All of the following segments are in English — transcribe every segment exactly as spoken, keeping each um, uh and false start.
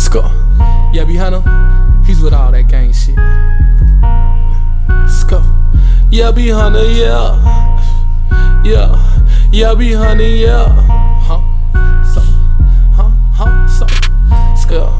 Skull. Yeah, behind him, he's with all that gang shit. Skull. Yeah, behind him, yeah. Yeah, yeah, behind him, yeah. Huh? So, huh? Huh? So, Skull.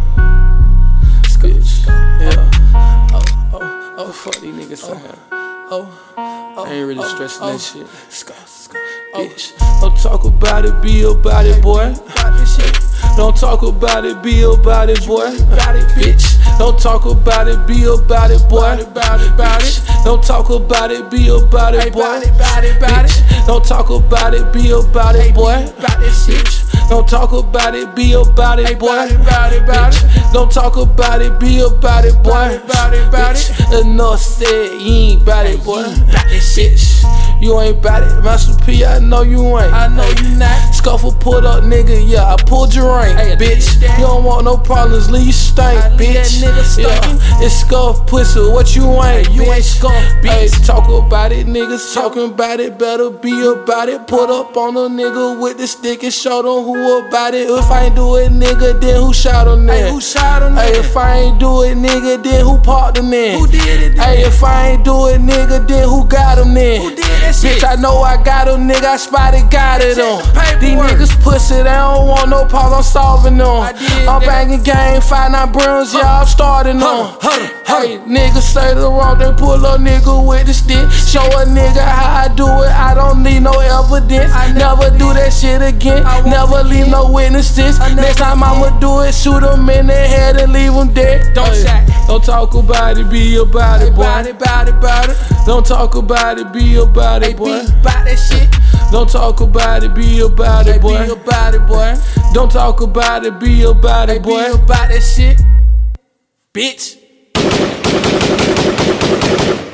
Skull. Yeah. Oh, oh, oh, fuck these niggas oh. Saying. Oh, oh, I ain't really oh, stressing oh, that shit. Skull, skull, bitch. Don't talk about it, be about it, boy. Don't talk about it, be about it, boy. Bitch. Don't talk about it, be about it, boy. Don't talk about it, be about it, boy. Bitch. Don't talk about it, be about it, boy. Bitch. Don't talk about it, be about it, boy. Bitch. Don't talk about it, be about it, boy. Bitch. Enough said, you ain't about it, boy. Bitch. You ain't bout it, Master P, I know you ain't. I know you not. Scuffle pulled up, nigga, yeah, I pulled your ring, hey, bitch. You don't want no problems, leave you stank, bitch. Yeah, it's scuff pussy, what you ain't, hey, you bitch. Ain't scuff, bitch. Hey, talk about it, niggas talking about it, better be about it. Put up on a nigga with the stick and show them who about it. If I ain't do it, nigga, then who shot him then? Hey, who shot him then? Hey, if I ain't do it, nigga, then who parked him then? Who did it then? Hey, if I ain't do it, nigga, then who got him then? Who did it? Bitch, I know I got them, nigga, I spotted, got it on. These niggas pussy, they don't want no problems, I'm solving them. I'm banging game, five nine brims, yeah, I'm starting on. Hey, niggas say the wrong, they pull up nigga with the stick. Show a nigga how I do it, I don't need no evidence. I never do that shit again, never leave no witnesses. Next time I'ma do it, shoot them in their head and leave them dead. Don't hey, don't talk about it, be about it, boy. About it, about it, about it. Don't talk about it, be about it, boy. About that shit. Don't talk about it, be about it, boy. Be about it, boy. Don't talk about it, be about it, boy. Be about that shit, bitch.